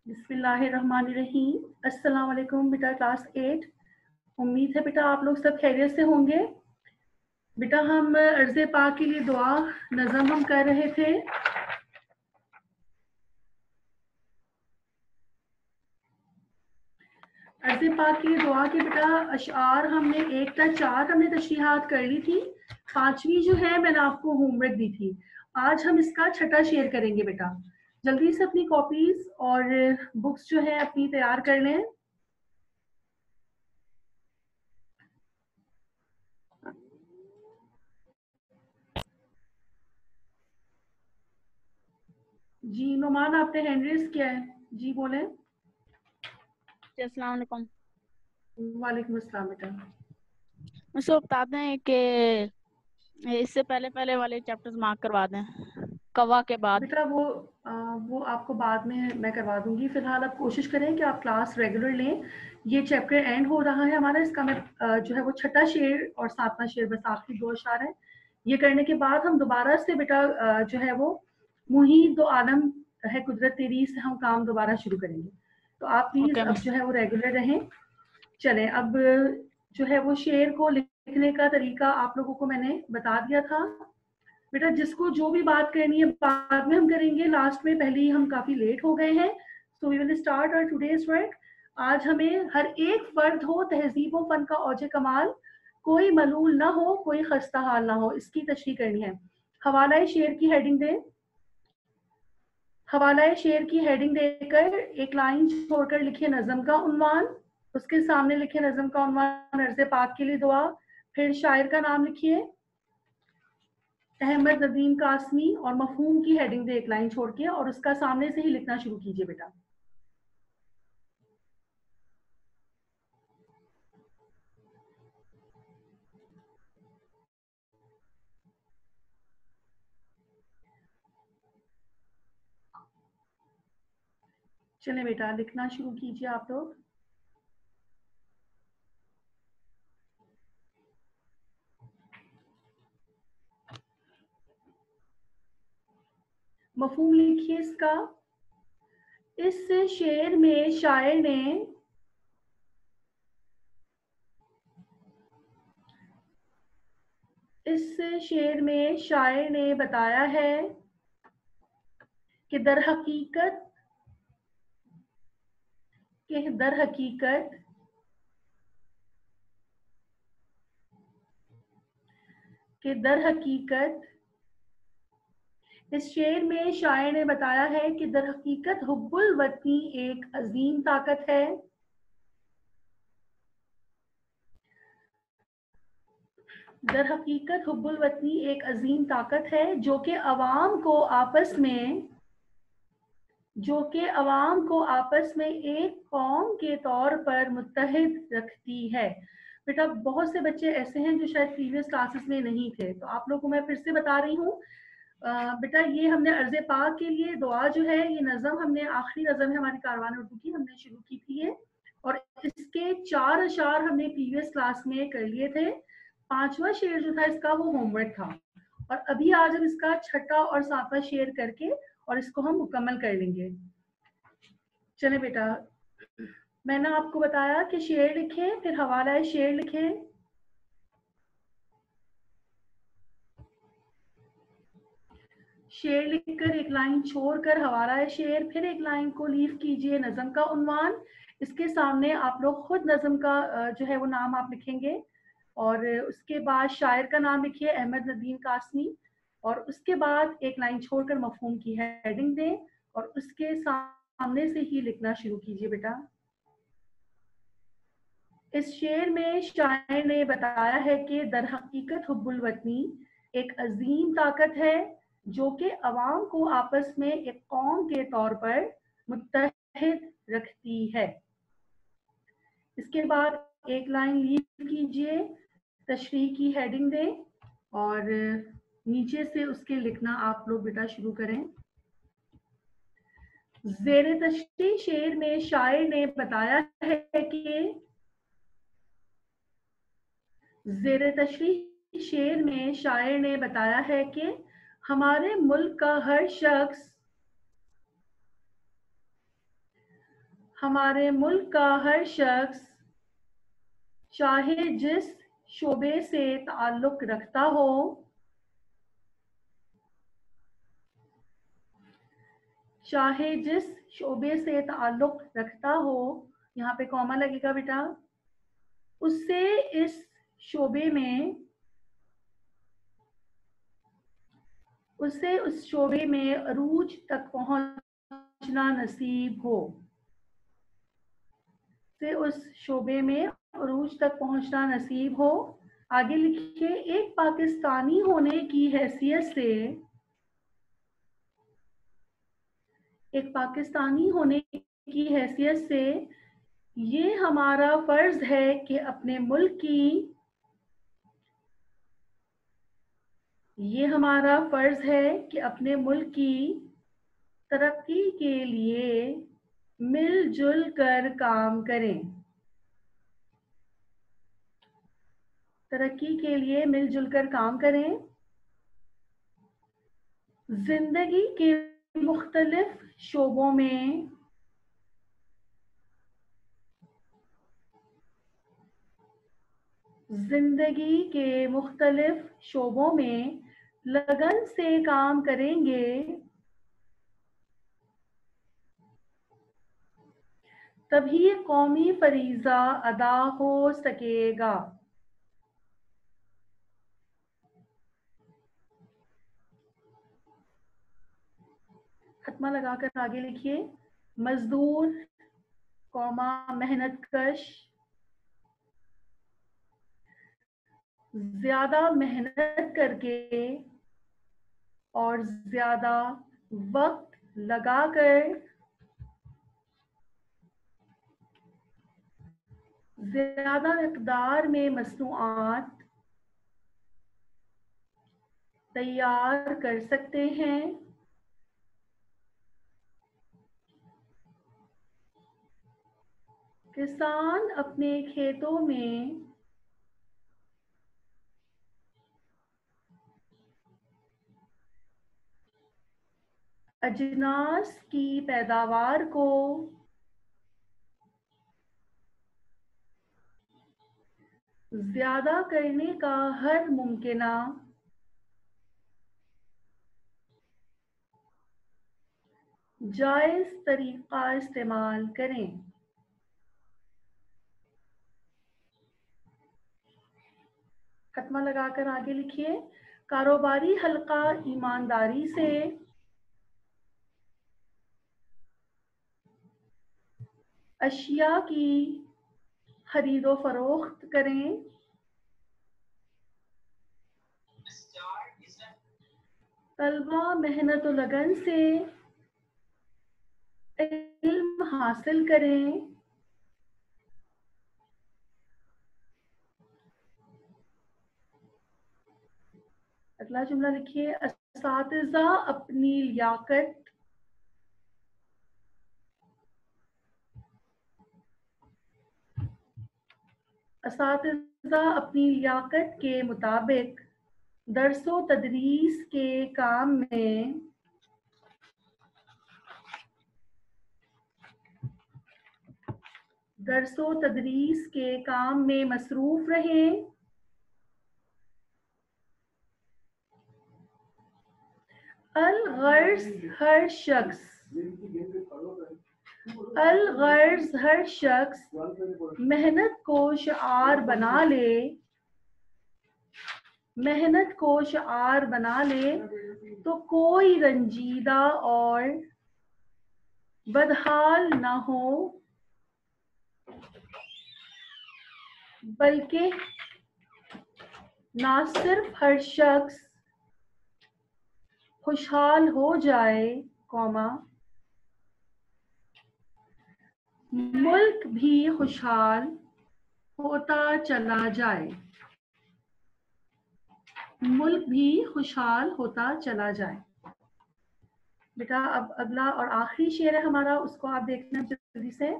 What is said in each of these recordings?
बिस्मिल्लाहिर्रहमानिर्रहीम। अस्सलाम वालेकुम बेटा क्लास 8। उम्मीद है बेटा आप लोग सब खैरियत से होंगे। बेटा हम अर्ज़े पाक के लिए दुआ नज़म हम कर रहे थे। अर्ज़े पाक की दुआ की बेटा अशआर हमने 1 तक 4 हमने तशरीहात कर ली थी। 5वीं जो है मैंने आपको होमवर्क दी थी। आज हम इसका छठा शेयर करेंगे बेटा। जल्दी से अपनी कॉपीज और बुक्स जो है अपनी तैयार कर लें। जी नुमान आपने हैंड रेज किया है, जी बोलें। अस्सलाम वालेकुम। वालेकुम अस्सलाम बेटा। मुझे बताते हैं कि इससे पहले पहले वाले चैप्टर्स मार्क करवा दें कवा के बाद। बेटा वो आपको बाद में मैं करवा दूंगी। फिलहाल आप कोशिश करें कि आप क्लास रेगुलर लें। ये चैप्टर एंड हो रहा है हमारा, इसका मैं जो है वो छठा शेर और 7वां शेर बस आखिरी 2 अशार है। ये करने के बाद हम दोबारा से बेटा जो है वो मुहीद दो आलम है कुदरत तेरी से हम काम दोबारा शुरू करेंगे। तो आप प्लीज ओके अब जो है वो रेगुलर रहें। चलें अब जो है वो शेर को लिखने का तरीका आप लोगों को मैंने बता दिया था। बेटा जिसको जो भी बात करनी है बाद में हम करेंगे, लास्ट में पहले ही हम काफी लेट हो गए हैं। So we will start our today's work. आज हमें हर एक फर्द हो तहजीब व फन का औजे कमाल, कोई मलूल ना हो कोई खस्ता हाल ना हो, इसकी तशरीह करनी है। हवाला शेर की हेडिंग दें। हवाला शेर की हेडिंग देकर एक लाइन छोड़कर लिखिए नज़म का उन्वान। उसके सामने लिखिए नज़म का उन्वान अर्ज़े पाक के लिए दुआ। फिर शायर का नाम लिखिए अहमद नदीम कासमी और मफहूम की हेडिंग दे एक लाइन छोड़ के, और उसका सामने से ही लिखना शुरू कीजिए बेटा। चले बेटा लिखना शुरू कीजिए आप लोग। मफहूम लिखिए इसका। इस शेर में शायर ने बताया है कि दर हकीकत इस शेर में शायर ने बताया है कि दर हकीकत हुब्बुल वतनी एक अजीम ताकत है। दर हकीकत हुब्बुल वतनी एक अजीम ताकत है जो कि अवाम को आपस में एक कौम के तौर पर मुत्तहिद रखती है। बेटा बहुत से बच्चे ऐसे हैं जो शायद प्रीवियस क्लासेस में नहीं थे, तो आप लोगों को मैं फिर से बता रही हूँ। बेटा ये हमने अर्ज़े पाक के लिए दुआ जो है, ये नज़म हमने आखिरी नज़म है हमारी कारवान उर्दू की, हमने शुरू की थी ये, और इसके 4 अशार हमने प्रीवियस क्लास में कर लिए थे। 5वां शेर जो था इसका वो होमवर्क था, और अभी आज हम इसका छठा और 7वां शेर करके और इसको हम मुकम्मल कर लेंगे। चले बेटा मैंने आपको बताया कि शेर लिखें, फिर हवाला शेर लिखें। शेर लिखकर एक लाइन छोड़कर हवाला शेर, फिर एक लाइन को लीव कीजिए नज़म का उन्वान। इसके सामने आप लोग खुद नज़म का जो है वो नाम आप लिखेंगे, और उसके बाद शायर का नाम लिखिए अहमद नदीम कासमी, और उसके बाद एक लाइन छोड़कर मफहूम की हेडिंग दें और उसके सामने से ही लिखना शुरू कीजिए बेटा। इस शेर में शायर ने बताया है कि दर हकीकत हुब्बुल वतनी एक अजीम ताकत है जो कि अवाम को आपस में एक कौम के तौर पर मुत्तहिद रखती है। इसके बाद एक लाइन लीव कीजिए, तशरीह की हेडिंग दें और नीचे से उसके लिखना आप लोग बेटा शुरू करें। ज़ेरे तशरीह शेर में शायर ने बताया है कि ज़ेरे तशरीह शेर में शायर ने बताया है कि हमारे मुल्क का हर शख्स हमारे मुल्क का हर शख्स चाहे जिस शोबे से ताल्लुक रखता हो, चाहे जिस शोबे से ताल्लुक रखता हो, यहाँ पे कॉमा लगेगा बेटा, उससे इस शोबे में उसे उस शोबे में अरूज तक पहुंचना नसीब हो, से उस शोबे में अरूज तक पहुंचना नसीब हो। आगे लिखिए, एक पाकिस्तानी होने की हैसियत से, एक पाकिस्तानी होने की हैसियत से ये हमारा फर्ज है कि अपने मुल्क की, ये हमारा फर्ज है कि अपने मुल्क की तरक्की के लिए मिलजुल कर काम करें, तरक्की के लिए मिलजुल कर काम करें। जिंदगी के मुख्तलिफ शोबों में जिंदगी के मुख्तलिफ शोबों में लगन से काम करेंगे तभी कौमी फरीजा अदा हो सकेगा। खत्मा लगाकर आगे लिखिए, मजदूर कौमा मेहनत कश ज्यादा मेहनत करके और ज्यादा वक्त लगाकर ज्यादा मिकदार में मसनूआत तैयार कर सकते हैं। किसान अपने खेतों में अजनास की पैदावार को ज्यादा करने का हर मुमकिना जायज तरीका इस्तेमाल करें। खत्मा लगाकर आगे लिखिए, कारोबारी हल्का ईमानदारी से अशिया की खरीदो फरोख्त करें, तलबा मेहनत और लगन से इल्म हासिल करें, अगला जुमला लिखिए, असातिज़ा अपनी लियाकत असातिज़ा अपनी लियाकत के मुताबिक दरसो तदरीस के काम में दरसो तदरीस के काम में मसरूफ रहें। अल-गर्ज़ हर शख्स अल-गर्ज़ हर शख्स मेहनत को शिआर बना ले, मेहनत को शिआर बना ले तो कोई रंजीदा और बदहाल न हो, बल्कि ना सिर्फ हर शख्स खुशहाल हो जाए, कौमा मुल्क भी खुशहाल होता चला जाए, मुल्क भी खुशहाल होता चला जाए। बेटा अब अगला और आखिरी शेर है हमारा, उसको आप देखना जल्दी से।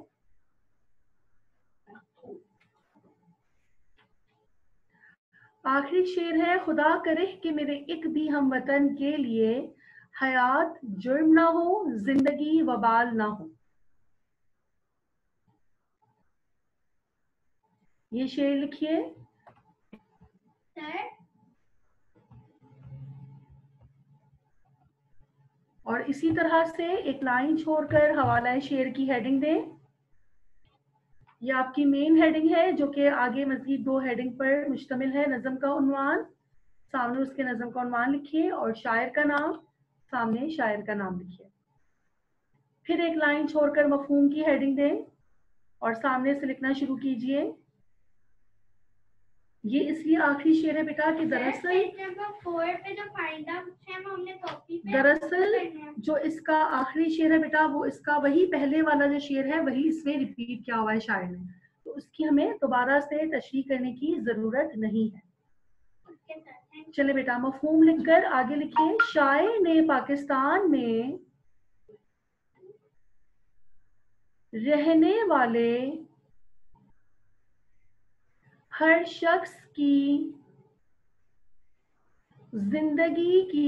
आखिरी शेर है, खुदा करे कि मेरे एक भी हमवतन के लिए हयात जुर्म ना हो, जिंदगी वबाल ना हो। ये शेर लिखिए। और इसी तरह से एक लाइन छोड़कर हवाला शेर की हेडिंग दें। ये आपकी मेन हेडिंग है जो कि आगे मजीद 2 हेडिंग पर मुश्तमिल है। नज़म का उन्वान, सामने उसके नज़म का उन्वान लिखिए और शायर का नाम, सामने शायर का नाम लिखिए। फिर एक लाइन छोड़कर मफहूम की हेडिंग दें और सामने से लिखना शुरू कीजिए। ये इसलिए आखिरी शेर है बेटा कि दरअसल जो इसका आखिरी शेर है बेटा वो इसका वही पहले वाला जो शेर है वही इसमें रिपीट किया हुआ है शायर ने, तो उसकी हमें दोबारा से तशरीह करने की जरूरत नहीं है। चले बेटा मफहूम लिखकर आगे लिखिए। शायर ने पाकिस्तान में रहने वाले हर शख्स की जिंदगी की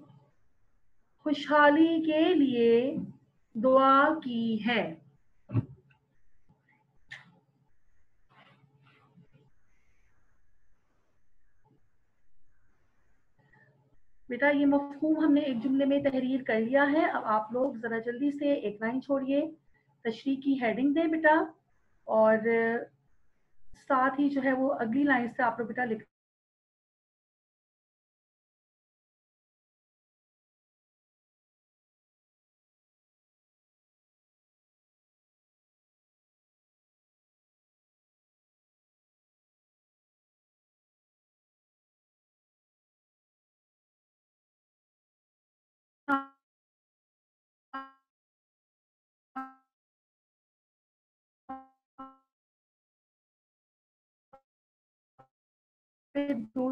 खुशहाली के लिए दुआ की है। बेटा ये मफहूम हमने एक जुमले में तहरीर कर लिया है। अब आप लोग जरा जल्दी से एक लाइन छोड़िए, तशरीह की हेडिंग दें बेटा, और साथ ही जो है वो अगली लाइन से आप लोग बेटा लिख दो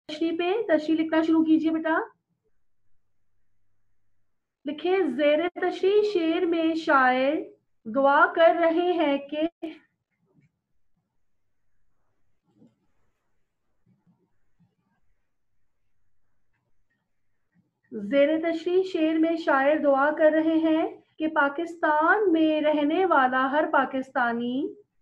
तशरीह लिखना शुरू कीजिए बेटा। लिखे ज़ेरे तशरीह शेर में शायर दुआ कर रहे हैं कि ज़ेरे तशरीह शेर में शायर दुआ कर रहे हैं कि पाकिस्तान में रहने वाला हर पाकिस्तानी,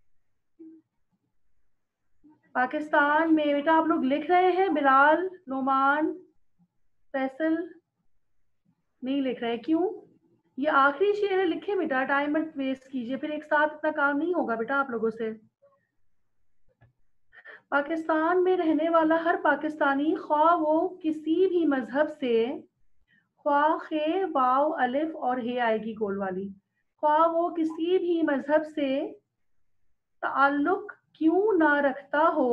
पाकिस्तान में बेटा आप लोग लिख रहे हैं, बिलाल, नोमान, फैसल नहीं लिख रहे, क्यों? ये आखिरी शेर है, लिखे बेटा, टाइम मत वेस्ट कीजिए, फिर एक साथ इतना काम नहीं होगा बेटा आप लोगों से। पाकिस्तान में रहने वाला हर पाकिस्तानी, ख्वाह वो किसी भी मजहब से, ख्वाह खे वाव अलिफ और हे आएगी गोल वाली, ख्वाह वो किसी भी मजहब से ताल्लुक क्यों ना रखता हो,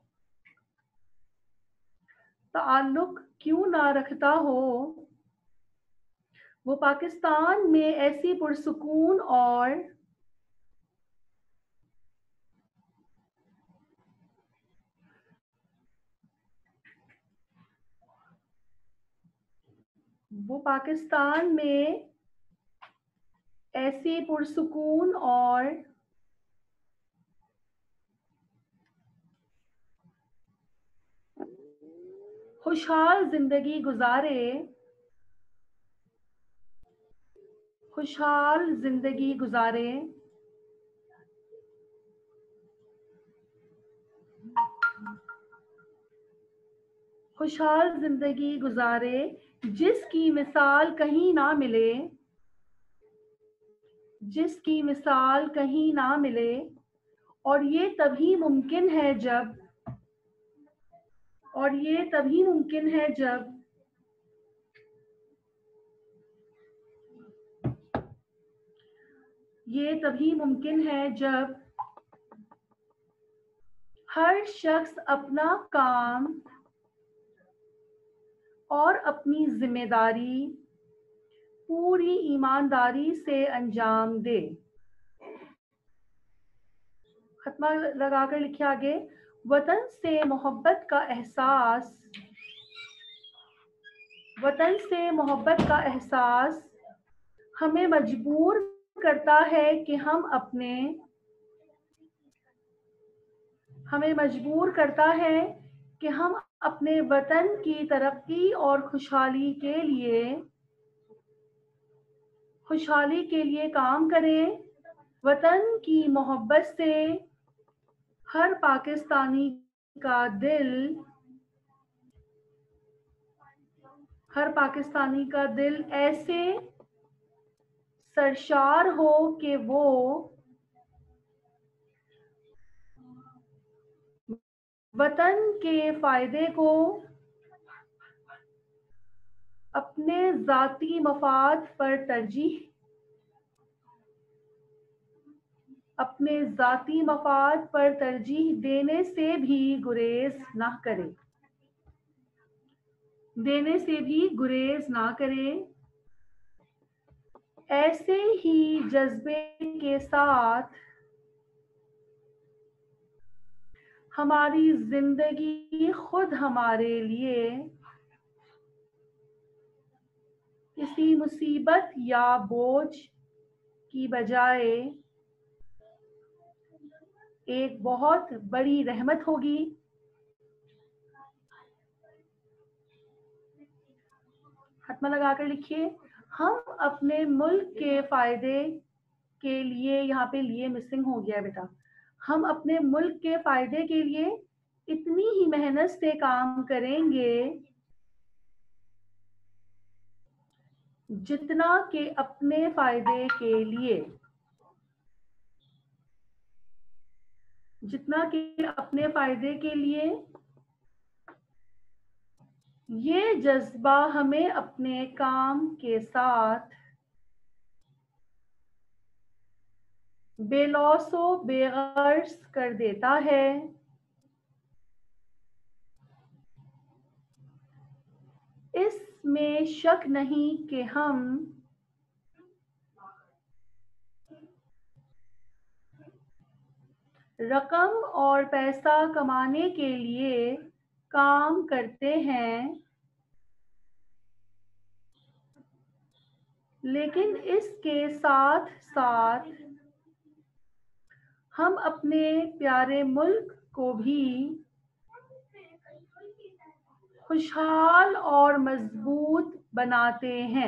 ताल्लुक क्यों ना रखता हो, वो पाकिस्तान में ऐसी पुरसुकून और वो पाकिस्तान में ऐसी पुरसुकून और खुशहाल जिंदगी गुजारे, खुशहाल जिंदगी गुजारे, खुशहाल जिंदगी गुजारे, जिसकी मिसाल कहीं ना मिले, जिसकी मिसाल कहीं ना मिले, और ये तभी मुमकिन है जब, और ये तभी मुमकिन है जब ये तभी मुमकिन है जब हर शख्स अपना काम और अपनी जिम्मेदारी पूरी ईमानदारी से अंजाम दे। खत्मा लगाकर लिखिए आगे, वतन से मोहब्बत का एहसास, वतन से मोहब्बत का एहसास हमें मजबूर करता है कि हमें मजबूर करता है कि हम अपने वतन की तरक्की और खुशहाली के लिए काम करें। वतन की मोहब्बत से हर पाकिस्तानी का दिल, हर पाकिस्तानी का दिल ऐसे सरशार हो कि वो वतन के फायदे को अपने जाती मफाद पर तरजीह, अपने जाती मफाद पर तरजीह देने से भी गुरेज ना करे, देने से भी गुरेज ना करे। ऐसे ही जज्बे के साथ हमारी जिंदगी खुद हमारे लिए किसी मुसीबत या बोझ की बजाय एक बहुत बड़ी रहमत होगी। खत्मा लगाकर लिखिए, हम अपने मुल्क के फायदे के लिए, यहाँ पे लिए मिसिंग हो गया बेटा, हम अपने मुल्क के फायदे के लिए इतनी ही मेहनत से काम करेंगे जितना कि अपने फायदे के लिए, जितना कि अपने फायदे के लिए। ये जज्बा हमें अपने काम के साथ बेलौसो बेगर्ज कर देता है। इसमें शक नहीं कि हम रकम और पैसा कमाने के लिए काम करते हैं, लेकिन इसके साथ साथ हम अपने प्यारे मुल्क को भी खुशहाल और मजबूत बनाते हैं।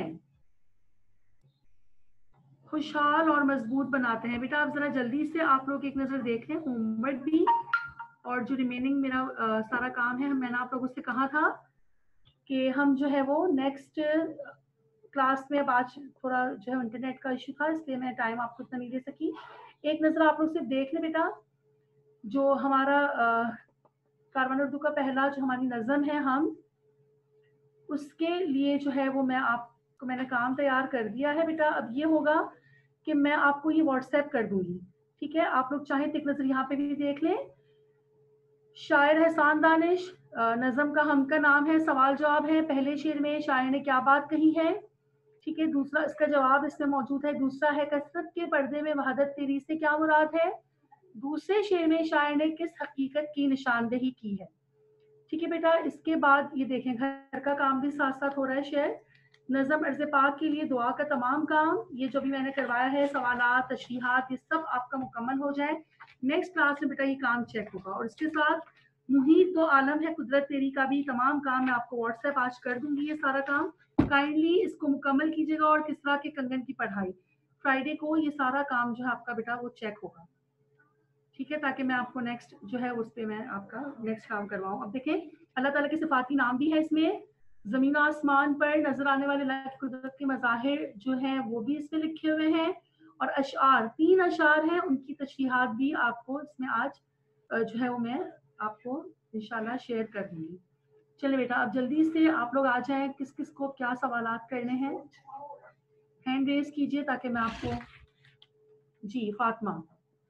खुशहाल और मजबूत बनाते हैं। बेटा आप जरा जल्दी से आप लोग एक नजर देख लें होमवर्क भी, और जो रिमेनिंग मेरा सारा काम है, मैंने आप लोगों से कहा था कि हम जो है वो नेक्स्ट क्लास में, अब आज थोड़ा जो है इंटरनेट का इशू था इसलिए मैं टाइम आपको इतना नहीं दे सकी। एक नजर आप लोग से देख ले बेटा, जो हमारा कारवान उर्दू का पहला जो हमारी नज़म है, हम उसके लिए जो है वो मैंने काम तैयार कर दिया है बेटा। अब ये होगा कि मैं आपको ये व्हाट्सएप कर दूंगी, ठीक है? आप लोग चाहें तो एक नजर यहाँ पे भी देख लें। शायर एहसान दानिश, नज़म का हम का नाम है, सवाल जवाब है। पहले शेर में शायर ने क्या बात कही है, ठीक है? दूसरा, इसका जवाब इसमें मौजूद है। दूसरा है, कसरत के पर्दे में वहदत तेरी से क्या मुराद है। दूसरे शेर में शायर ने किस हकीकत की निशानदेही की है, ठीक है बेटा? इसके बाद ये देखें, घर का काम भी साथ साथ हो रहा है शेयर। नज़म अर्ज़ पाक के लिए दुआ का तमाम काम, ये जो भी मैंने करवाया है, सवालात, तशरीहात, ये सब आपका मुकम्मल हो जाए। नेक्स्ट क्लास में बेटा ये काम चेक होगा। और इसके साथ मुहीत तो आलम है कुदरत तेरी का भी तमाम काम मैं आपको व्हाट्सएप आज कर दूंगी। ये सारा काम काइंडली इसको मुकम्मल कीजिएगा। और किस तरह के कंगन की पढ़ाई, फ्राइडे को ये सारा काम जो है आपका बेटा वो चेक होगा, ठीक है? ताकि मैं आपको नेक्स्ट जो है उस पर मैं आपका नेक्स्ट काम करवाऊँ। अब देखें, अल्लाह ताला के सिफाती नाम भी है इसमें। ज़मीन आसमान पर नजर आने वाले अल्लाह की कुदरत के मज़ाहिर जो हैं वो भी इसमें लिखे हुए हैं। और अशआर, 3 अशआर हैं, उनकी तशरीहात भी आपको इसमें आज जो है वो मैं आपको इंशाल्लाह शेयर कर दूंगी। चलिए बेटा अब जल्दी से आप लोग आ जाएं। किस किस को क्या सवालात करने हैं, हैंड रेज कीजिए ताकि मैं आपको। जी फातिमा।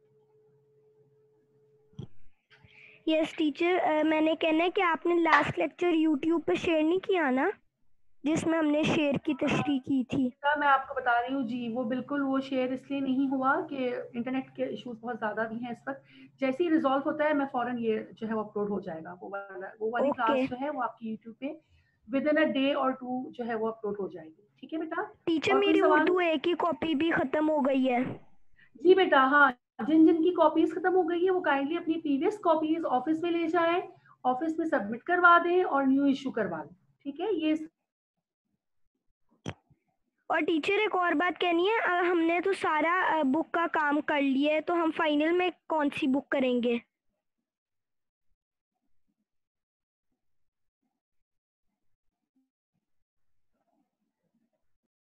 यस टीचर, मैंने कहना है कि आपने लास्ट लेक्चर यूट्यूब पे शेयर नहीं किया ना, जिसमें हमने शेर की तशरीह की थी। मैं आपको बता रही हूँ जी, वो बिल्कुल वो शेयर इसलिए नहीं हुआ कि इंटरनेट के इश्यूज बहुत ज़्यादा भी हैं इस वक्त। जैसे ही रिजॉल्व होता है मैं फ़ौरन ये जो है वो अपलोड हो जाएगा। वो वाली क्लास जो है वो आपकी यूट्यूब पे विद इन अ डे और 2 जो है वो अपलोड हो जाएगी, ठीक है बेटा? टीचर मेरी उर्दू एक ही कॉपी भी खत्म हो गई है। जी बेटा, हाँ, जिन जिन की कॉपीज खत्म हो गई है वो काइंडली अपनी प्रीवियस कॉपीज ऑफिस में ले जाएं, ऑफिस में सबमिट करवा दें और न्यू इशू करवा दें, ठीक है? ये और टीचर एक और बात कहनी है, हमने तो सारा बुक का काम कर लिया है, तो हम फाइनल में कौन सी बुक करेंगे?